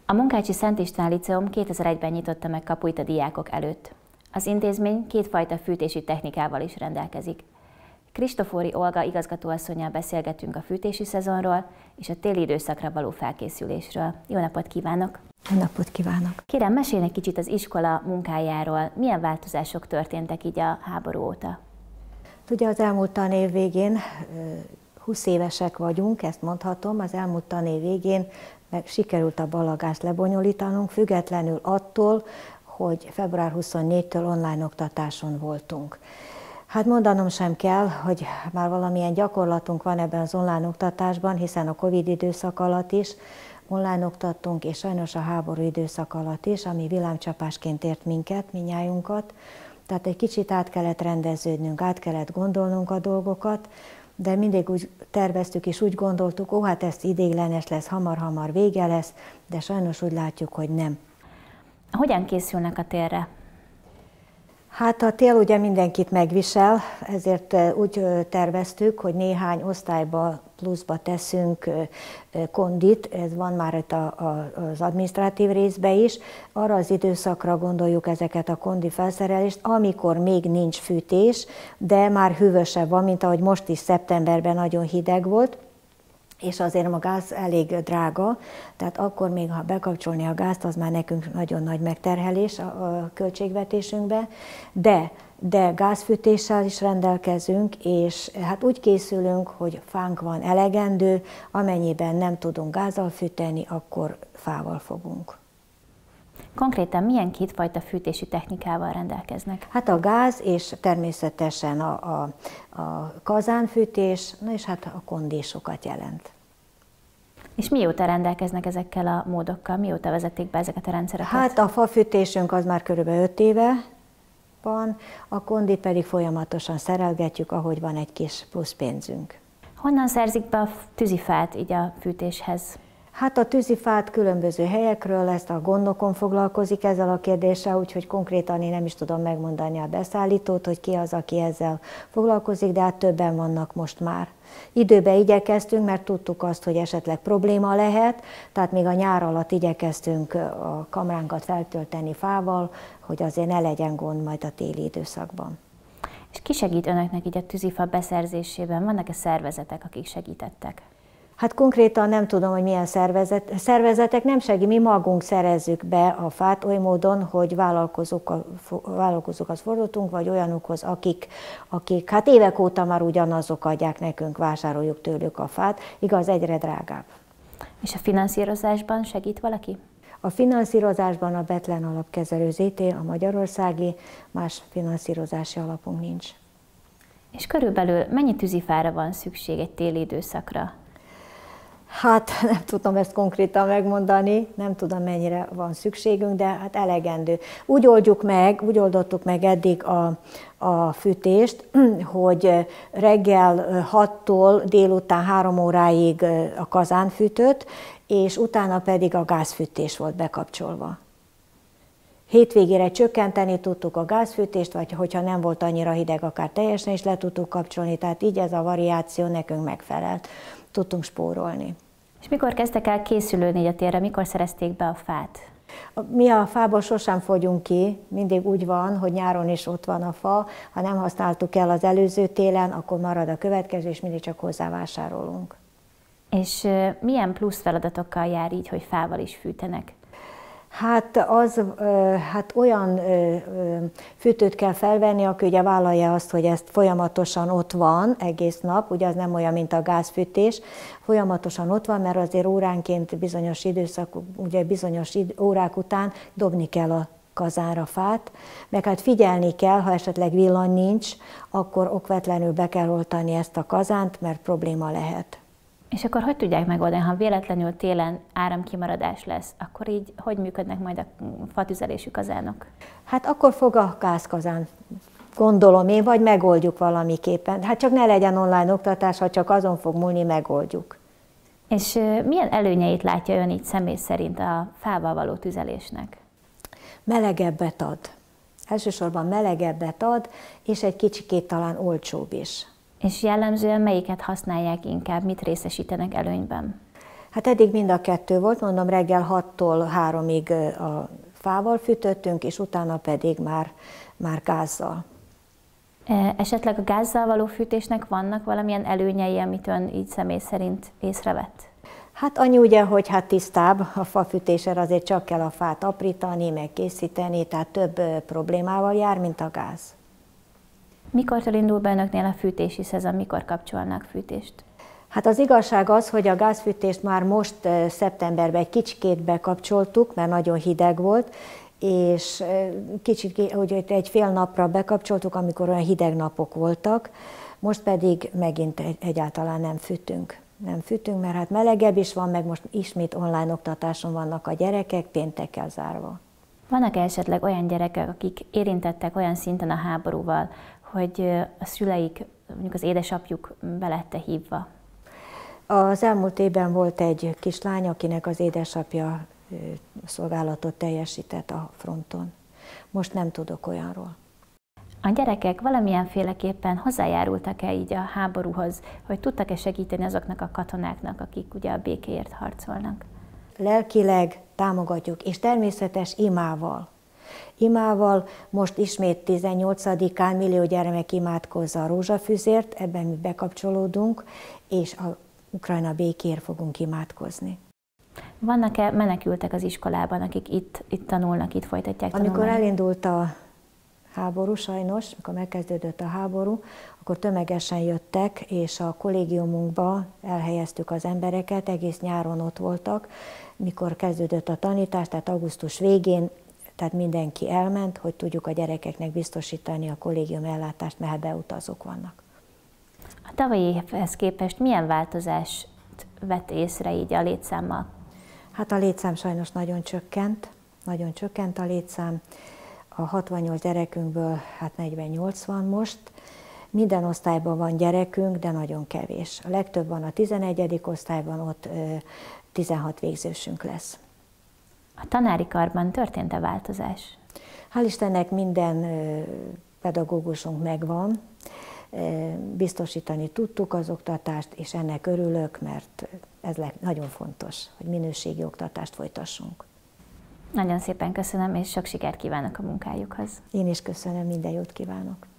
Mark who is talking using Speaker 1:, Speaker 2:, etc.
Speaker 1: A Munkácsi Szent István Líceum 2001-ben nyitotta meg kapuit a diákok előtt. Az intézmény kétfajta fűtési technikával is rendelkezik. Kristófori Olga igazgatóasszonnyal beszélgetünk a fűtési szezonról és a téli időszakra való felkészülésről. Jó napot kívánok!
Speaker 2: Jó napot kívánok!
Speaker 1: Kérem, meséljenek kicsit az iskola munkájáról. Milyen változások történtek így a háború óta?
Speaker 2: Ugye az elmúlt tanév végén, 20 évesek vagyunk, ezt mondhatom, az elmúlt tanév végén meg sikerült a ballagást lebonyolítanunk, függetlenül attól, hogy február 24-től online oktatáson voltunk. Hát mondanom sem kell, hogy már valamilyen gyakorlatunk van ebben az online oktatásban, hiszen a Covid időszak alatt is online oktattunk, és sajnos a háború időszak alatt is, ami villámcsapásként ért minket, mindnyájunkat. Tehát egy kicsit át kellett rendeződnünk, át kellett gondolnunk a dolgokat, de mindig úgy terveztük és úgy gondoltuk, hát ez ideiglenes lesz, hamar-hamar vége lesz, de sajnos úgy látjuk, hogy nem.
Speaker 1: Hogyan készülnek a télre?
Speaker 2: Hát a tél ugye mindenkit megvisel, ezért úgy terveztük, hogy néhány osztályba pluszba teszünk kondit, ez van már itt az adminisztratív részbe is. Arra az időszakra gondoljuk ezeket a kondi felszerelést, amikor még nincs fűtés, de már hűvösebb van, mint ahogy most is szeptemberben nagyon hideg volt, és azért a gáz elég drága, tehát akkor még, ha bekapcsolni a gázt, az már nekünk nagyon nagy megterhelés a költségvetésünkbe, de gázfűtéssel is rendelkezünk, és hát úgy készülünk, hogy fánk van elegendő, amennyiben nem tudunk gázzal fűteni, akkor fával fogunk.
Speaker 1: Konkrétan milyen kétfajta fűtési technikával rendelkeznek?
Speaker 2: Hát a gáz és természetesen a kazánfűtés, na és hát a kondésokat jelent. És
Speaker 1: mióta rendelkeznek ezekkel a módokkal? Mióta vezették be ezeket a rendszereket?
Speaker 2: Hát a fafűtésünk az már körülbelül 5 éve van, a kondi pedig folyamatosan szerelgetjük, ahogy van egy kis plusz pénzünk.
Speaker 1: Honnan szerzik be a tűzifát így a fűtéshez?
Speaker 2: Hát a tűzifát különböző helyekről, ezt a gondnokon foglalkozik ezzel a kérdéssel, úgyhogy konkrétan én nem is tudom megmondani a beszállítót, hogy ki az, aki ezzel foglalkozik, de hát többen vannak most már. Időben igyekeztünk, mert tudtuk azt, hogy esetleg probléma lehet, tehát még a nyár alatt igyekeztünk a kamránkat feltölteni fával, hogy azért ne legyen gond majd a téli időszakban.
Speaker 1: És ki segít önöknek így a tűzifa beszerzésében? Vannak-e szervezetek, akik segítettek?
Speaker 2: Hát konkrétan nem tudom, hogy milyen szervezetek nem segít, mi magunk szerezzük be a fát oly módon, hogy vállalkozókhoz fordultunk, vagy olyanokhoz, akik hát évek óta már ugyanazok adják nekünk, vásároljuk tőlük a fát, igaz, egyre drágább.
Speaker 1: És a finanszírozásban segít valaki?
Speaker 2: A finanszírozásban a Bethlen Alapkezelő ZT, a magyarországi, más finanszírozási alapunk nincs.
Speaker 1: És körülbelül mennyi tűzifára van szükség egy téli időszakra?
Speaker 2: Hát nem tudom ezt konkrétan megmondani, nem tudom mennyire van szükségünk, de hát elegendő. Úgy oldottuk meg eddig a fűtést, hogy reggel 6-tól délután 3 óráig a kazán fűtött, és utána pedig a gázfűtés volt bekapcsolva. Hétvégére csökkenteni tudtuk a gázfűtést, vagy hogyha nem volt annyira hideg, akár teljesen is le tudtuk kapcsolni, tehát így ez a variáció nekünk megfelelt. Tudtunk spórolni.
Speaker 1: És mikor kezdtek el készülődni a térre, mikor szerezték be a fát?
Speaker 2: Mi a fából sosem fogyunk ki, mindig úgy van, hogy nyáron is ott van a fa, ha nem használtuk el az előző télen, akkor marad a következő, és mindig csak hozzávásárolunk.
Speaker 1: És milyen plusz feladatokkal jár így, hogy fával is fűtenek?
Speaker 2: Hát olyan fűtőt kell felvenni, aki ugye vállalja azt, hogy ezt folyamatosan ott van egész nap, ugye az nem olyan, mint a gázfűtés, folyamatosan ott van, mert azért óránként bizonyos időszak, ugye bizonyos órák után dobni kell a kazánra fát, meg hát figyelni kell, ha esetleg villany nincs, akkor okvetlenül be kell oltani ezt a kazánt, mert probléma lehet.
Speaker 1: És akkor hogy tudják megoldani, ha véletlenül télen áramkimaradás lesz, akkor így hogy működnek majd a fatüzelésű kazánok? Hát
Speaker 2: akkor fog a gázkazán, gondolom én, vagy megoldjuk valamiképpen. Hát csak ne legyen online oktatás, ha csak azon fog múlni, megoldjuk.
Speaker 1: És milyen előnyeit látja ön így személy szerint a fával való tüzelésnek?
Speaker 2: Melegebbet ad. Elsősorban melegebbet ad, és egy kicsikét talán olcsóbb is.
Speaker 1: És jellemzően melyiket használják inkább, mit részesítenek előnyben?
Speaker 2: Hát eddig mind a kettő volt, mondom, reggel 6-tól 3-ig a fával fűtöttünk, és utána pedig már gázzal.
Speaker 1: Esetleg a gázzal való fűtésnek vannak valamilyen előnyei, amit ön így személy szerint észrevett?
Speaker 2: Hát annyi ugye, hogy hát tisztább, a fafűtésre azért csak kell a fát aprítani, meg készíteni, tehát több problémával jár, mint a gáz.
Speaker 1: Mikortól indul be önöknél a fűtési szezon, mikor kapcsolnak fűtést?
Speaker 2: Hát az igazság az, hogy a gázfűtést már most szeptemberben egy kicsikét bekapcsoltuk, mert nagyon hideg volt, és kicsit, hogy egy fél napra bekapcsoltuk, amikor olyan hideg napok voltak, most pedig megint egyáltalán nem fűtünk. Nem fűtünk, mert hát melegebb is van, meg most ismét online oktatáson vannak a gyerekek, péntekkel zárva.
Speaker 1: Vannak esetleg olyan gyerekek, akik érintettek olyan szinten a háborúval, hogy a szüleik, mondjuk az édesapjuk be lett hívva?
Speaker 2: Az elmúlt évben volt egy kislány, akinek az édesapja szolgálatot teljesített a fronton. Most nem tudok olyanról.
Speaker 1: A gyerekek valamilyenféleképpen hozzájárultak-e így a háborúhoz, hogy tudtak-e segíteni azoknak a katonáknak, akik ugye a békéért harcolnak?
Speaker 2: Lelkileg támogatjuk, és természetes imával. Imával most ismét 18-án millió gyermek imádkozza a rózsafűzért, ebben mi bekapcsolódunk, és a Ukrajna békéért fogunk imádkozni.
Speaker 1: Vannak-e menekültek az iskolában, akik itt tanulnak, itt folytatják tanulmányt?
Speaker 2: Amikor elindult a háború, sajnos, amikor megkezdődött a háború, akkor tömegesen jöttek, és a kollégiumunkba elhelyeztük az embereket, egész nyáron ott voltak, mikor kezdődött a tanítás, tehát augusztus végén, tehát mindenki elment, hogy tudjuk a gyerekeknek biztosítani a kollégium ellátást, mert beutazók vannak.
Speaker 1: A tavalyi évhez képest milyen változást vett észre így a létszámmal?
Speaker 2: Hát a létszám sajnos nagyon csökkent a létszám. A 68 gyerekünkből hát 48 van most. Minden osztályban van gyerekünk, de nagyon kevés. A legtöbb van a 11. osztályban, ott 16 végzősünk lesz.
Speaker 1: A tanári karban történt-e változás?
Speaker 2: Hál' Istennek minden pedagógusunk megvan, biztosítani tudtuk az oktatást, és ennek örülök, mert ez nagyon fontos, hogy minőségi oktatást folytassunk.
Speaker 1: Nagyon szépen köszönöm, és sok sikert kívánok a munkájukhoz.
Speaker 2: Én is köszönöm, minden jót kívánok.